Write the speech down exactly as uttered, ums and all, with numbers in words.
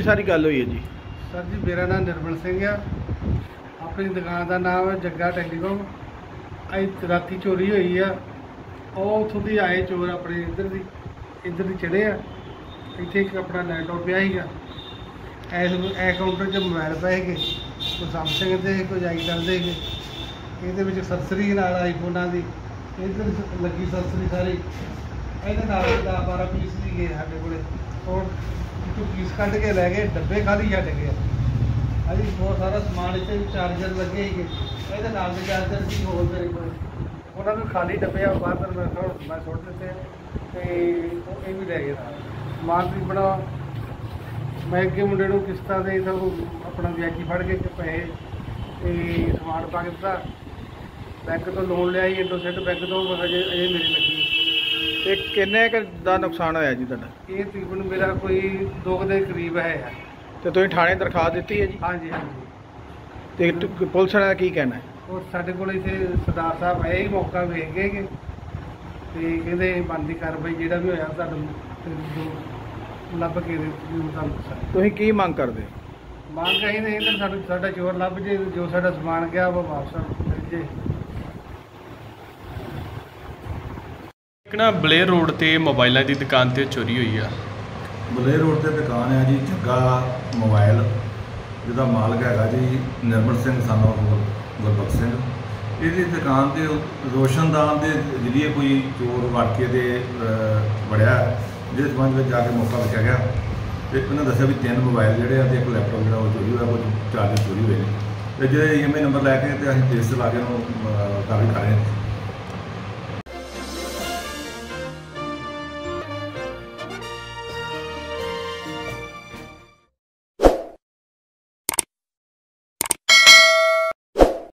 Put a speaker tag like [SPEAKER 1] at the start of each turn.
[SPEAKER 1] सारी गल हुई है जी?
[SPEAKER 2] सर जी मेरा नाम निर्मल सिंह है, अपनी दुकान का नाम है जग्गा टेलीकॉम। अज राती चोरी हुई है, और उतों की आए चोर अपने इधर दी इधर दी चढ़े आ। इतने एक अपना लैपटॉप पिया सीगा, ऐस ऐ काउंटर च मोबाइल पे है, कोई सैमसंग के कोई आईटेल के, ये सरसरी नाल आईफोना की इधर लगी सरसरी सारी, ये दस बारह पीस भी गए साढ़े को, और पीस कट के लै गए, डब्बे खाली छड्ड गए। अभी बहुत सारा समान इतने चार्जर लगे ही, ये चार्जर भी होल मेरे को उन्होंने खाली डब्बे बाहर मैं मैं सुट दिते, तो ये भी लै गए समान भी बड़ा। मैं अगे मुंडे को किस्तां दे अपना वियाजी फड़ के पैसे तो समान पा के दिता, बैंक तो लोन लिया इंडोसेट बैंक तो अजे अजे मेरी लगी।
[SPEAKER 1] एक किन्ने का नुकसान होया जी तुहाडा?
[SPEAKER 2] ये तकरीबन मेरा कोई दो के करीब है।
[SPEAKER 1] तो तुसीं थाने दरखास्त दी है जी?
[SPEAKER 2] हाँ जी हाँ
[SPEAKER 1] जी। तो पुलिस वाले की कहना है?
[SPEAKER 2] और साढ़े को इतने सरदार साहब आए ही मौका वेख गए कि कहते बनती कार्रवाई जो भी होया लभ के
[SPEAKER 1] तुसीं की मंग करदे?
[SPEAKER 2] मांग कहीं नहीं इधर साडा चोर लभ जे, जो साडा समान गया वो वापस मिल जे।
[SPEAKER 3] एक ना बलेर रोड ते मोबाइलों की दुकान ते चोरी हुई है।
[SPEAKER 4] बलेर रोड ते दुकान है जी जग्गा मोबाइल, जिसका मालक है जी निर्मल सिंह सन ऑफ गुरबख्श सिंह। ये दुकान से रोशनदान के जरिए कोई चोर वड़ के ते वड़िया, जिस संबंध में जाके मौका रखा गया। तो उन्हें दसिया भी तीन मोबाइल जोड़े एक लैपटॉप जो चोरी हुआ, कुछ चार्जर चोरी हुए। तो जो ई एम आई नंबर लैके अं केस ला के कार्रवाई कर रहे हैं।